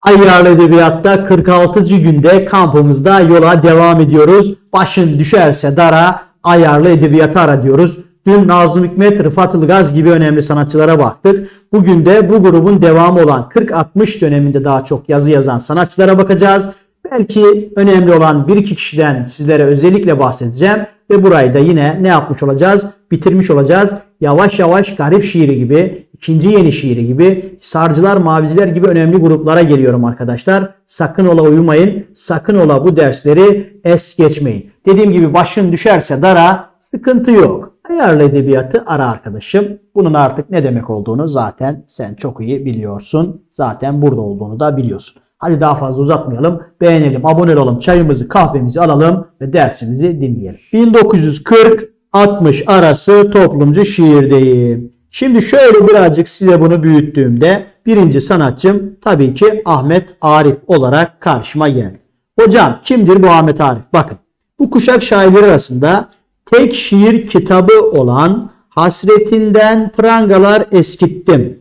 Ayyarlı Edebiyat'ta 46. günde kampımızda yola devam ediyoruz. Başın düşerse dara, Ayyarlı Edebiyat'ı ara diyoruz. Dün Nazım Hikmet, Rıfat Ilgaz gibi önemli sanatçılara baktık. Bugün de bu grubun devamı olan 40-60 döneminde daha çok yazı yazan sanatçılara bakacağız. Belki önemli olan bir iki kişiden sizlere özellikle bahsedeceğim. Ve burayı da yine ne yapmış olacağız? Bitirmiş olacağız. Yavaş yavaş Garip şiiri gibi, ikinci yeni şiiri gibi, Sarcılar, Maviciler gibi önemli gruplara geliyorum arkadaşlar. Sakın ola uyumayın. Sakın ola bu dersleri es geçmeyin. Dediğim gibi başın düşerse dara, sıkıntı yok. Ayyarlı Edebiyat'ı ara arkadaşım. Bunun artık ne demek olduğunu zaten sen çok iyi biliyorsun. Zaten burada olduğunu da biliyorsun. Hadi daha fazla uzatmayalım. Beğenelim, abone olalım, çayımızı, kahvemizi alalım ve dersimizi dinleyelim. 1940-60 arası toplumcu şiirdeyim. Şimdi şöyle birazcık size bunu büyüttüğümde birinci sanatçım tabii ki Ahmet Arif olarak karşıma geldi. Hocam kimdir bu Ahmet Arif? Bakın bu kuşak şairleri arasında tek şiir kitabı olan Hasretinden Prangalar Eskittim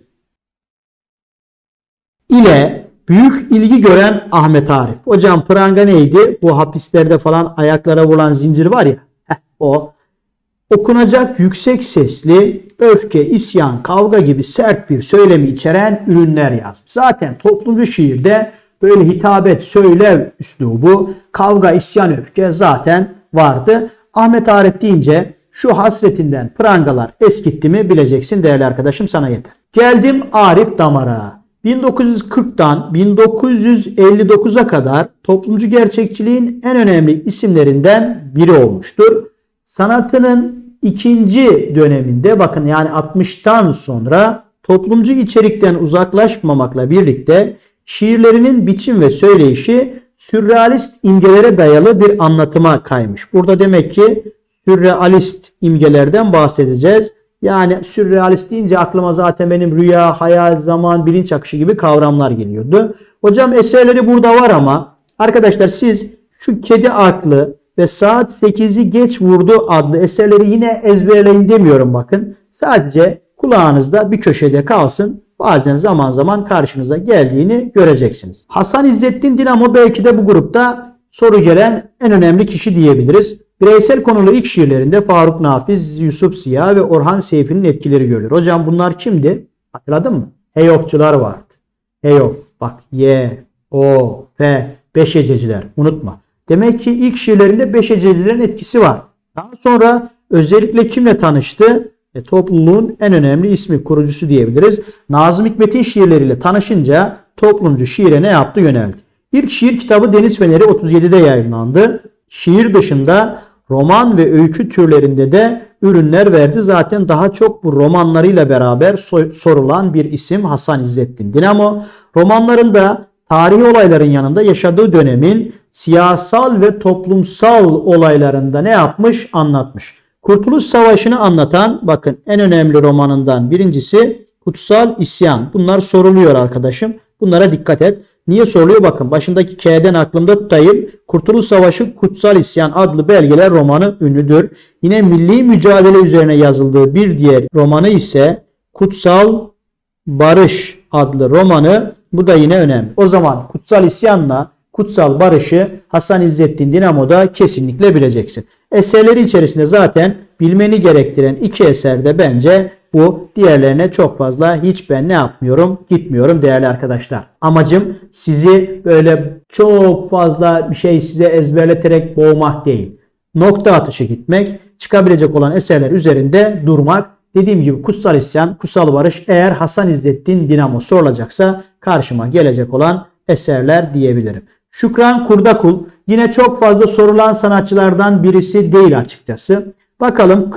ile büyük ilgi gören Ahmet Arif. Hocam pranga neydi? Bu hapislerde falan ayaklara vurulan zincir var ya. O. Okunacak yüksek sesli, öfke, isyan, kavga gibi sert bir söylemi içeren ürünler yazmış. Zaten toplumcu şiirde böyle hitabet, söylev üslubu, kavga, isyan, öfke zaten vardı. Ahmet Arif deyince şu Hasretinden Prangalar Eskitti mi bileceksin değerli arkadaşım, sana yeter. Geldim Arif Damar'a. 1940'tan 1959'a kadar toplumcu gerçekçiliğin en önemli isimlerinden biri olmuştur. Sanatının ikinci döneminde bakın yani 60'tan sonra toplumcu içerikten uzaklaşmamakla birlikte şiirlerinin biçim ve söyleyişi sürrealist imgelere dayalı bir anlatıma kaymış. Burada demek ki sürrealist imgelerden bahsedeceğiz. Yani sürrealist deyince aklıma zaten benim rüya, hayal, zaman, bilinç akışı gibi kavramlar geliyordu. Hocam eserleri burada var ama arkadaşlar siz şu Kedi Aklı ve Saat 8'i Geç Vurdu adlı eserleri yine ezberleyin demiyorum bakın. Sadece kulağınızda bir köşede kalsın. Bazen zaman zaman karşınıza geldiğini göreceksiniz. Hasan İzzettin Dinamo belki de bu grupta soru gelen en önemli kişi diyebiliriz. Bireysel konulu ilk şiirlerinde Faruk Nafiz, Yusuf Ziya ve Orhan Seyfi'nin etkileri görülür. Hocam bunlar kimdi? Hatırladın mı? Heyofçular vardı. Heyof, bak Y, O, F, beşececiler unutma. Demek ki ilk şiirlerinde beşececilerin etkisi var. Daha sonra özellikle kimle tanıştı? Topluluğun en önemli ismi, kurucusu diyebiliriz. Nazım Hikmet'in şiirleriyle tanışınca toplumcu şiire ne yaptı? Yöneldi. İlk şiir kitabı Deniz Feneri 37'de yayınlandı. Şiir dışında roman ve öykü türlerinde de ürünler verdi. Zaten daha çok bu romanlarıyla beraber sorulan bir isim Hasan İzzettin Dinamo. Romanlarında tarihi olayların yanında yaşadığı dönemin siyasal ve toplumsal olaylarında ne yapmış? Anlatmış. Kurtuluş Savaşı'nı anlatan bakın en önemli romanından birincisi Kutsal İsyan. Bunlar soruluyor arkadaşım. Bunlara dikkat et. Niye soruluyor? Bakın başındaki K'den aklımda tutayım. Kurtuluş Savaşı Kutsal İsyan adlı belgeler romanı ünlüdür. Yine milli mücadele üzerine yazıldığı bir diğer romanı ise Kutsal Barış adlı romanı. Bu da yine önemli. O zaman Kutsal İsyan'la Kutsal Barış'ı Hasan İzzettin Dinamo'da kesinlikle bileceksin. Eserleri içerisinde zaten bilmeni gerektiren iki eserde bence bu. Diğerlerine çok fazla hiç ben ne yapmıyorum? Gitmiyorum değerli arkadaşlar. Amacım sizi böyle çok fazla bir şey size ezberleterek boğmak değil. Nokta atışı gitmek, çıkabilecek olan eserler üzerinde durmak. Dediğim gibi Kutsal İsyan, Kutsal Barış eğer Hasan İzzettin Dinamo sorulacaksa karşıma gelecek olan eserler diyebilirim. Şükran Kurdakul yine çok fazla sorulan sanatçılardan birisi değil açıkçası. Bakalım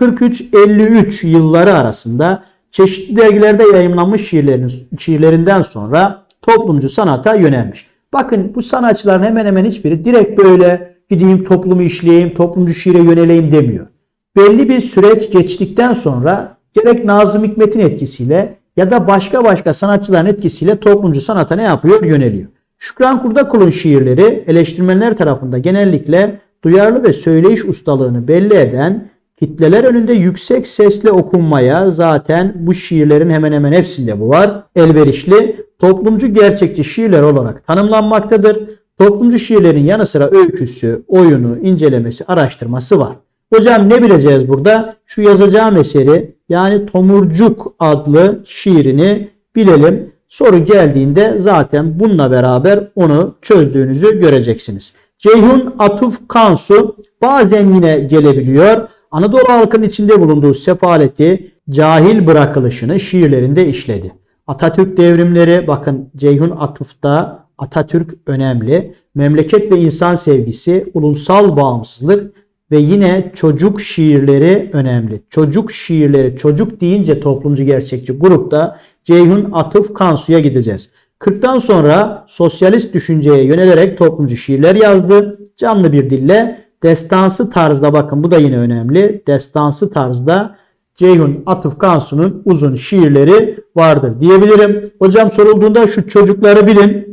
43-53 yılları arasında çeşitli dergilerde yayımlanmış şiirlerinden sonra toplumcu sanata yönelmiş. Bakın bu sanatçıların hemen hemen hiçbiri direkt böyle gideyim toplumu işleyeyim, toplumcu şiire yöneleyim demiyor. Belli bir süreç geçtikten sonra gerek Nazım Hikmet'in etkisiyle ya da başka sanatçıların etkisiyle toplumcu sanata ne yapıyor? Yöneliyor. Şükran Kurdakul'un şiirleri eleştirmenler tarafından genellikle duyarlı ve söyleyiş ustalığını belli eden, kitleler önünde yüksek sesle okunmaya, zaten bu şiirlerin hemen hemen hepsinde bu var, elverişli toplumcu gerçekçi şiirler olarak tanımlanmaktadır. Toplumcu şiirlerin yanı sıra öyküsü, oyunu, incelemesi, araştırması var. Hocam ne bileceğiz burada? Şu yazacağım eseri yani Tomurcuk adlı şiirini bilelim. Soru geldiğinde zaten bununla beraber onu çözdüğünüzü göreceksiniz. Ceyhun Atuf Kansu bazen yine gelebiliyor. Anadolu halkının içinde bulunduğu sefaleti, cahil bırakılışını şiirlerinde işledi. Atatürk devrimleri, bakın Ceyhun Atuf'ta Atatürk önemli. Memleket ve insan sevgisi, ulusal bağımsızlık ve yine çocuk şiirleri önemli. Çocuk şiirleri, çocuk deyince toplumcu gerçekçi grupta Ceyhun Atuf Kansu'ya gideceğiz. 40'tan sonra sosyalist düşünceye yönelerek toplumcu şiirler yazdı. Canlı bir dille, destansı tarzda, bakın bu da yine önemli. Destansı tarzda Ceyhun Atuf Kansu'nun uzun şiirleri vardır diyebilirim. Hocam sorulduğunda şu çocukları bilin.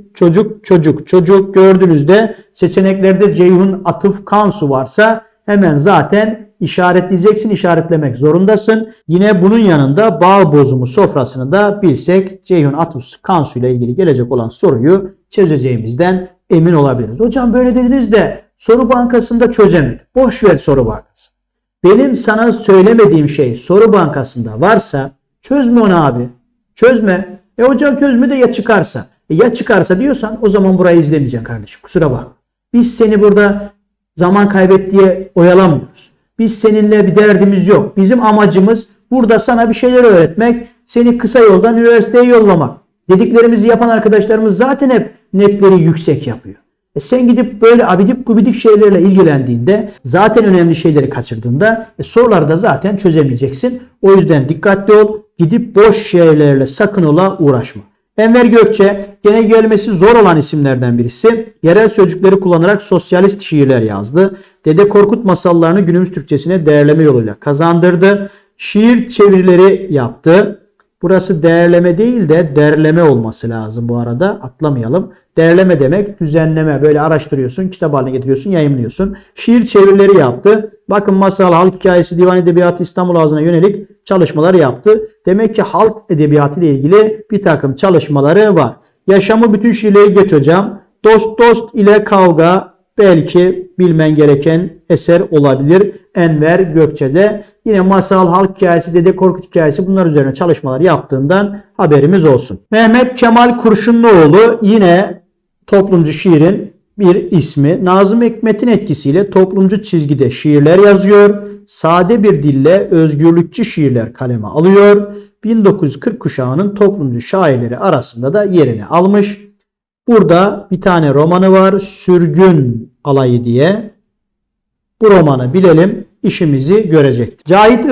Çocuk gördüğünüzde seçeneklerde Ceyhun Atuf Kansu varsa hemen zaten işaretleyeceksin, işaretlemek zorundasın. Yine bunun yanında bağ bozumu sofrasını da bilsek Ceyhun Atuf Kansu ile ilgili gelecek olan soruyu çözeceğimizden emin olabiliriz. Hocam böyle dediniz de soru bankasında çözemedim. Boş ver soru bankası. Benim sana söylemediğim şey soru bankasında varsa çözme onu abi. Çözme. Hocam çözme de ya çıkarsa. Ya çıkarsa diyorsan o zaman burayı izlemeyeceksin kardeşim. Kusura bak. Biz seni burada zaman kaybet diye oyalamıyoruz. Biz seninle bir derdimiz yok. Bizim amacımız burada sana bir şeyler öğretmek, seni kısa yoldan üniversiteye yollamak. Dediklerimizi yapan arkadaşlarımız zaten hep netleri yüksek yapıyor. Sen gidip böyle abidik gubidik şeylerle ilgilendiğinde, zaten önemli şeyleri kaçırdığında soruları da zaten çözemeyeceksin. O yüzden dikkatli ol. Gidip boş şeylerle sakın ola uğraşma. Enver Gökçe gene gelmesi zor olan isimlerden birisi. Yerel sözcükleri kullanarak sosyalist şiirler yazdı. Dede Korkut masallarını günümüz Türkçesine değerleme yoluyla kazandırdı. Şiir çevirileri yaptı. Burası değerleme değil de derleme olması lazım bu arada. Atlamayalım. Derleme demek düzenleme. Böyle araştırıyorsun, kitap haline getiriyorsun, yayımlıyorsun. Şiir çevirileri yaptı. Bakın masal, halk hikayesi, divan edebiyatı, İstanbul ağzına yönelik çalışmalar yaptı. Demek ki halk edebiyatı ile ilgili bir takım çalışmaları var. Yaşamı bütün şiirleri geç hocam. Dost ile kavga belki bilmen gereken eser olabilir. Enver Gökçe'de yine masal, halk hikayesi, Dede Korkut hikayesi bunlar üzerine çalışmalar yaptığından haberimiz olsun. Mehmet Kemal Kurşunluoğlu yine toplumcu şiirin bir ismi. Nazım Hikmet'in etkisiyle toplumcu çizgide şiirler yazıyor. Sade bir dille özgürlükçü şiirler kaleme alıyor. 1940 kuşağının toplumcu şairleri arasında da yerini almış. Burada bir tane romanı var. Sürgün Alayı diye. Bu romanı bilelim, işimizi görecektir.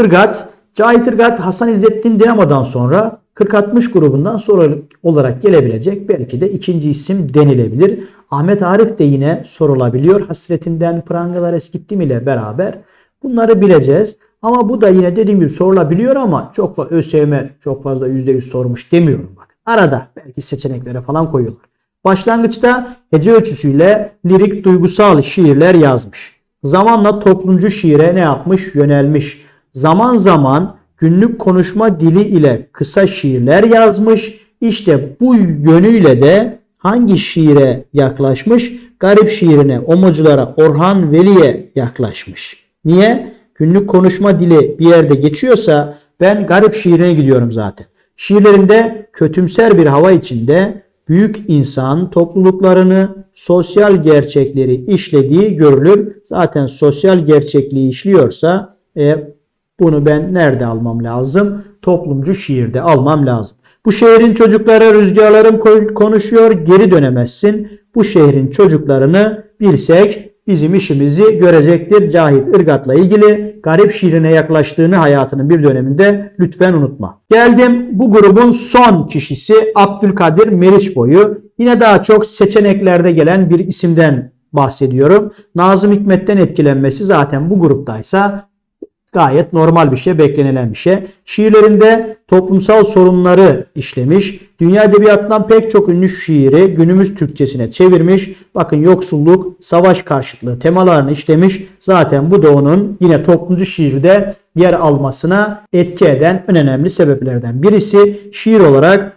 Cahit Irgat Hasan İzzettin Dinamo'dan sonra 40-60 grubundan sonra olarak gelebilecek belki de ikinci isim denilebilir. Ahmet Arif de yine sorulabiliyor. Hasretinden Prangalar Eskittim ile beraber bunları bileceğiz. Ama bu da yine dediğim gibi sorulabiliyor ama çok fazla ÖSYM çok fazla %100 sormuş demiyorum bak. Arada belki seçeneklere falan koyuyorlar. Başlangıçta hece ölçüsüyle lirik duygusal şiirler yazmış. Zamanla toplumcu şiire ne yapmış? Yönelmiş. Zaman zaman günlük konuşma dili ile kısa şiirler yazmış. İşte bu yönüyle de hangi şiire yaklaşmış? Garip şiirine, Omoculara, Orhan Veli'ye yaklaşmış. Niye? Günlük konuşma dili bir yerde geçiyorsa ben garip şiirine gidiyorum zaten. Şiirlerinde kötümser bir hava içinde büyük insan topluluklarını, sosyal gerçekleri işlediği görülür. Zaten sosyal gerçekliği işliyorsa bunu ben nerede almam lazım? Toplumcu şiirde almam lazım. Bu şehrin çocukları rüzgarlarım konuşuyor, geri dönemezsin. Bu şehrin çocuklarını bilsek bizim işimizi görecektir. Cahit Irgat'la ilgili garip şiirine yaklaştığını hayatının bir döneminde lütfen unutma. Geldim bu grubun son kişisi Abdülkadir Meriçboyu. Yine daha çok seçeneklerde gelen bir isimden bahsediyorum. Nazım Hikmet'ten etkilenmesi zaten bu gruptaysa gayet normal bir şey, beklenilen bir şey. Şiirlerinde toplumsal sorunları işlemiş. Dünya edebiyatından pek çok ünlü şiiri günümüz Türkçesine çevirmiş. Bakın yoksulluk, savaş karşıtlığı temalarını işlemiş. Zaten bu da onun yine toplumcu şiirde yer almasına etki eden en önemli sebeplerden birisi. Şiir olarak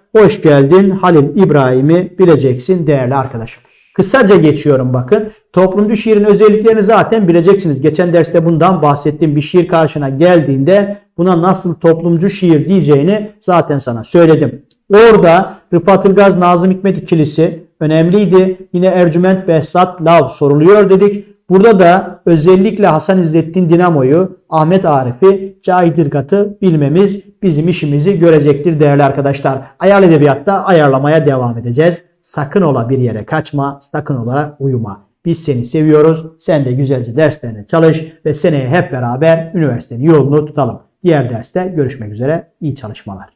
Hoş geldin Halil İbrahim'i bileceksin değerli arkadaşım. Kısaca geçiyorum bakın. Toplumcu şiirin özelliklerini zaten bileceksiniz. Geçen derste bundan bahsettiğim bir şiir karşına geldiğinde buna nasıl toplumcu şiir diyeceğini zaten sana söyledim. Orada Rıfat Ilgaz Nazım Hikmet ikilisi önemliydi. Yine Ercüment Behzat Lav soruluyor dedik. Burada da özellikle Hasan İzzettin Dinamo'yu, Ahmet Arif'i, Cahit Irgat'ı bilmemiz bizim işimizi görecektir değerli arkadaşlar. Hayal edebiyatta ayarlamaya devam edeceğiz. Sakın ola bir yere kaçma, sakın ola uyuma. Biz seni seviyoruz. Sen de güzelce derslerine çalış ve seneye hep beraber üniversitenin yolunu tutalım. Diğer derste görüşmek üzere. İyi çalışmalar.